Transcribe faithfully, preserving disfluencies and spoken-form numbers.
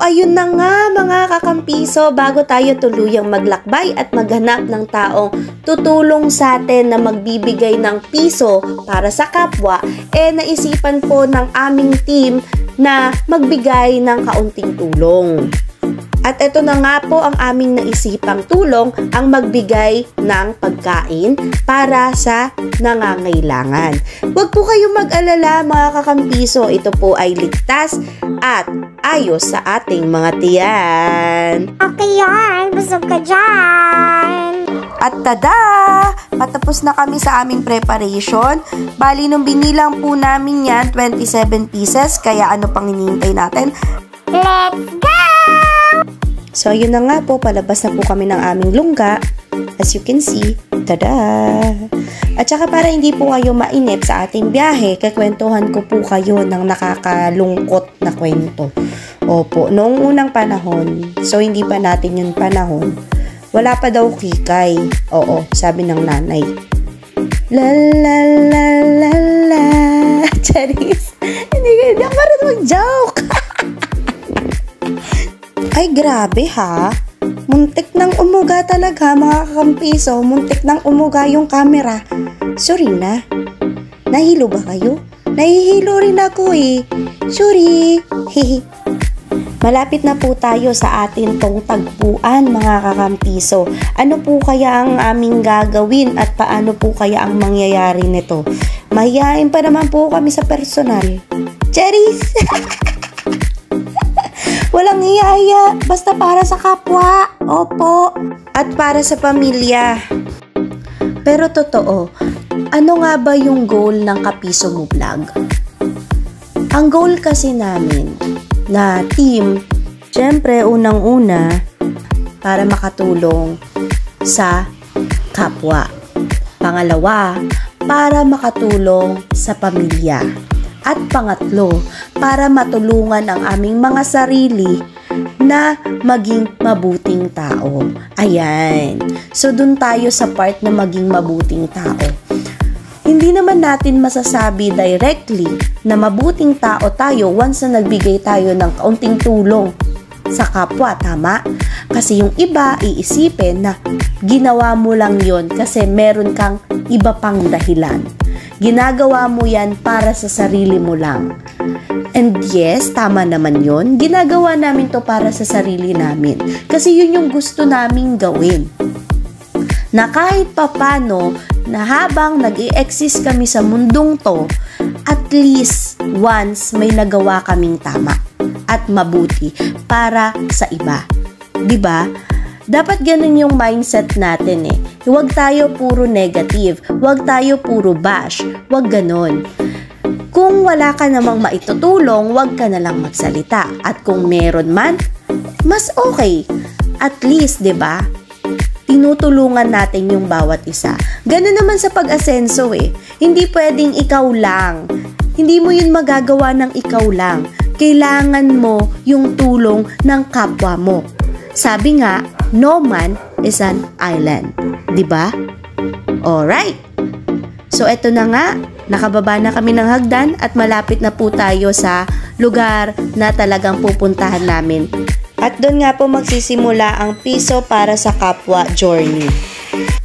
ayun na nga mga kakampiso, bago tayo tuluyang maglakbay at maghanap ng taong tutulong sa atin na magbibigay ng piso para sa kapwa, eh naisipan po ng aming team na magbigay ng kaunting tulong. At ito na nga po ang aming naisipang tulong, ang magbigay ng pagkain para sa nangangailangan. Huwag po kayong mag-alala mga kakampiso, ito po ay ligtas at ayos sa ating mga tiyan. Okay yan, busog ka dyan. At tada! Patapos na kami sa aming preparation. Bali, nung binilang po namin yan, twenty-seven pieces, kaya ano pang hinihintay natin? Let's go! So, yun na nga po, palabas na po kami ng aming lungga. As you can see, tada! At saka para hindi po kayo mainip sa ating biyahe, kakwentuhan ko po kayo ng nakakalungkot na kwento. Opo, noong unang panahon, so hindi pa natin yung panahon, wala pa daw kikay. Oo, sabi ng nanay. La la la la la. Charis, hindi ka marunong mag-joke. Ay, grabe ha. Muntik nang umuga talaga mga kakampiso. Muntik nang umuga yung camera. Sorry na. Nahilo ba kayo? Nahihilo rin ako eh. Sorry. Malapit na po tayo sa atin tong tagpuan mga kakampiso. Ano po kaya ang aming gagawin at paano po kaya ang mangyayari nito? Mahihain pa naman po kami sa personal. Cherries! Walang iyaya, basta para sa kapwa. Opo. At para sa pamilya. Pero totoo, ano nga ba yung goal ng KaPiso Mo Vlog? Ang goal kasi namin na team, syempre unang-una, para makatulong sa kapwa. Pangalawa, para makatulong sa pamilya. At pangatlo, para matulungan ang aming mga sarili na maging mabuting tao. Ayan. So, dun tayo sa part na maging mabuting tao. Hindi naman natin masasabi directly na mabuting tao tayo once na nagbigay tayo ng kaunting tulong sa kapwa, tama? Kasi yung iba iisipin na ginawa mo lang yon kasi meron kang iba pang dahilan. Ginagawa mo yan para sa sarili mo lang. And yes, tama naman yon. Ginagawa namin to para sa sarili namin. Kasi yun yung gusto naming gawin. Na kahit papano, na habang nag-i-exist kami sa mundong to, at least once may nagawa kaming tama at mabuti para sa iba. Diba? Dapat ganun yung mindset natin eh. Huwag tayo puro negative. Huwag tayo puro bash. Huwag ganun. Kung wala ka namang maitutulong, huwag ka na lang magsalita. At kung meron man, mas okay. At least, diba? Tinutulungan natin yung bawat isa. Ganun naman sa pag-asenso eh. Hindi pwedeng ikaw lang. Hindi mo yun magagawa ng ikaw lang. Kailangan mo yung tulong ng kapwa mo. Sabi nga, no man is an island. Diba? Alright. So, eto na nga. Nakababa na kami ng hagdan at malapit na po tayo sa lugar na talagang pupuntahan namin. At doon nga po magsisimula ang piso para sa kapwa journey.